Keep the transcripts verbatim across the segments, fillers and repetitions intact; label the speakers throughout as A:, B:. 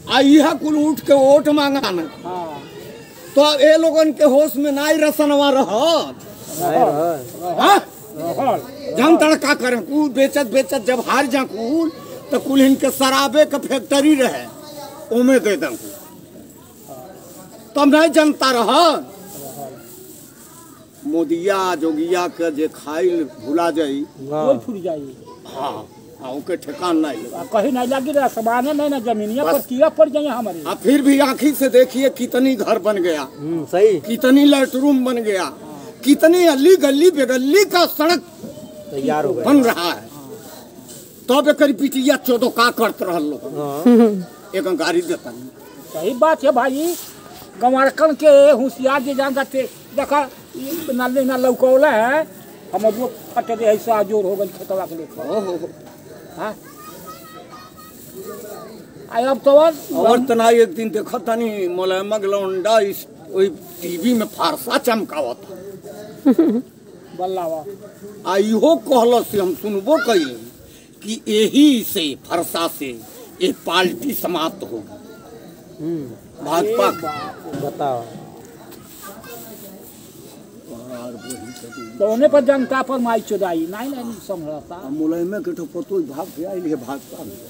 A: आई है कुल उठ के वोट मांगा न।
B: हाँ।
A: तो ए लोगन के होश में नाई रसनवा रहत जम तड़का करें कुल बेचत बेचत जब हार जा कुल तो कुल इनके शराबे का फैक्ट्री रहे ओमे दे दम तब नहीं जनता रह मोदिया जोगिया के जे खाइल भुला जाई
B: कोई फूट जाई।
A: हाँ हाँ ओके ठिकान नहीं
B: कहीं नहीं लगी रहा समाने नहीं ना जमीनिया पर कीड़ा पड़ जाए हमारे।
A: हाँ फिर भी आँखी से देखिए कितनी घर बन गया
C: सही,
A: कितनी लेटरूम बन गया, कितनी अली गली बेगली का सड़क
C: तैयार हो गया
A: बन रहा है। तब तो एक पिटिया चौदह का करते रह लोग एक गाड़ी देता नहीं।
B: सही बात है भाई। गंवारकन के होशियार जे जान जाते देखा नाली ना लौकौला है हम लोग कटे दे ऐसा जोर हो गई खेतवा के लेकर। हाँ आई अब तो
A: और तना एक दिन देखा तनी मोलैमा लौंडा इस वही टीवी में फारसा चमकावा था
B: बल्लावा
A: आई हो कहल से हम सुनबो कई कि यही से फरसा से एक पार्टी समाप्त होगी भाजपा।
C: बताओ
B: तो उन्हें पर जनता पर माई चुदाई नहीं नहीं संभलता
A: मुलायमे के पतो भाग गया ये भाजपा में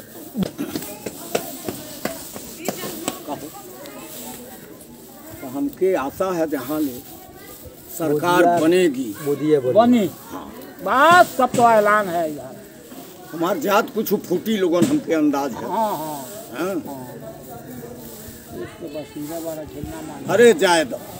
A: तो हमके आशा है जहाँ ले सरकार बनेगी
C: मोदी
B: बनी। हाँ बस सब तो ऐलान है यार
A: हमार जात कुछ फूटी लोगन हमके अंदाज है।
B: हाँ हाँ,
A: हाँ?
B: हाँ। इसके बस बारा झेलना मान
A: अरे जाए दो